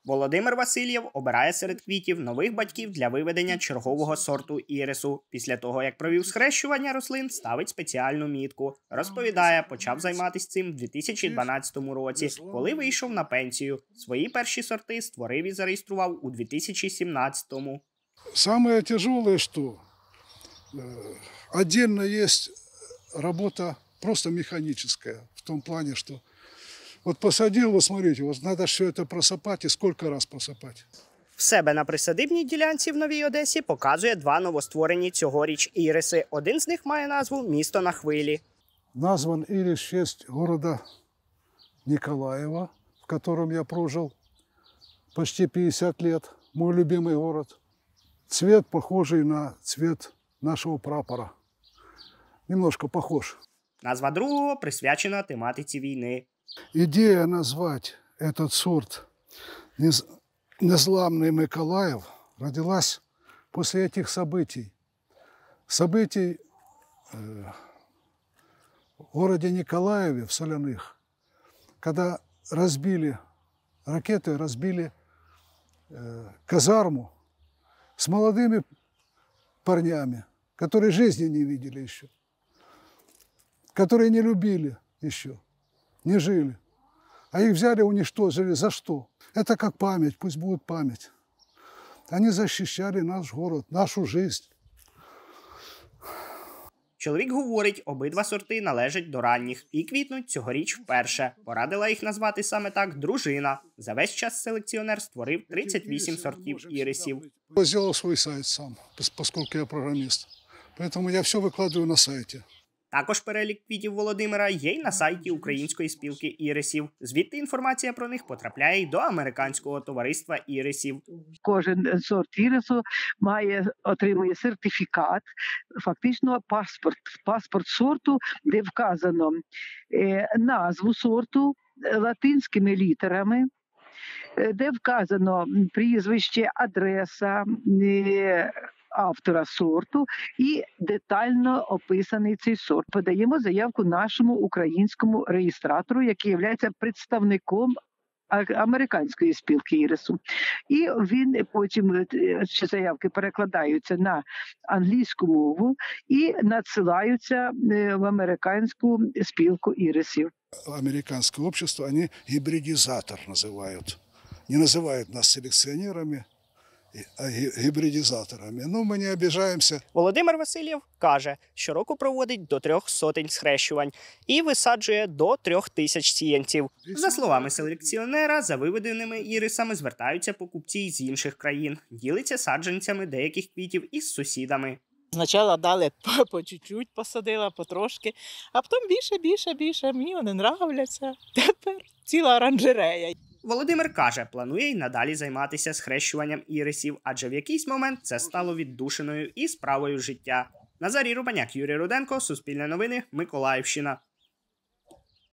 Володимир Васильєв обирає серед квітів нових батьків для виведення чергового сорту ірису. Після того, як провів схрещування рослин, ставить спеціальну мітку. Розповідає, почав займатися цим в 2012 році, коли вийшов на пенсію. Свої перші сорти створив і зареєстрував у 2017-му. Самое тяжелое, что отдельно есть работа просто механическая, в том плане, что вот посадил, вот смотрите, вот надо все это просыпать и сколько раз просыпать. В себе на присадибній ділянці в Новій Одесі показує два новостворені цьогоріч іриси. Один з них має назву «Місто на хвилі». Назван ирис в честь города Николаева, в котором я прожил почти 50 лет, мой любимый город. Цвет похожий на цвет нашего прапора. Немножко похож. Назва другого присвячена тематиці війни. Идея назвать этот сорт «Незламный Миколаев» родилась после этих событий. Событий в городе Николаеве, в Соляных, когда ракеты разбили казарму с молодыми парнями, которые жизни не видели еще, которые не любили еще, не жили. А их взяли, уничтожили. За что? Это как память, пусть будет память. Они защищали наш город, нашу жизнь. Чоловік говорить, обидва сорти належать до ранніх і квітнуть цьогоріч вперше. Порадила їх назвати саме так дружина. За весь час селекціонер створив 38 сортів ірисів. Я сделал свой сайт сам, поскольку я программист. Поэтому я все выкладываю на сайте. Також перелік квітів Володимира є й на сайті Української спілки ірисів. Звідти інформація про них потрапляє й до Американського товариства ірисів. Кожен сорт ірису отримує сертифікат, фактично паспорт сорту, де вказано назву сорту латинськими літерами, де вказано прізвище, адреса автора сорту і детально описаний цей сорт. Подаємо заявку нашому українському реєстратору, який є представником Американської спілки ірису. І він потім заявки перекладаються на англійську мову і надсилаються в Американську спілку ірисів. Американское общество, они гибридизатор называют. Не называют нас селекционерами, а гибридизаторами. Ну, ми не обіжаємося. Володимир Васильєв каже, щороку проводить до 300 схрещувань і висаджує до 3000 сіянців. За словами селекціонера, за виведеними ірисами звертаються покупці з інших країн. Ділиться саджанцями деяких квітів із сусідами. Спочатку дали по чуть-чуть, посадила, потрошки, а потім більше. Мені вони нравляться. Тепер ціла оранжерея. Володимир каже, планує й надалі займатися схрещуванням ірисів, адже в якийсь момент це стало віддушиною і справою життя. Назарій Рубаняк, Юрій Руденко, Суспільне новини, Миколаївщина.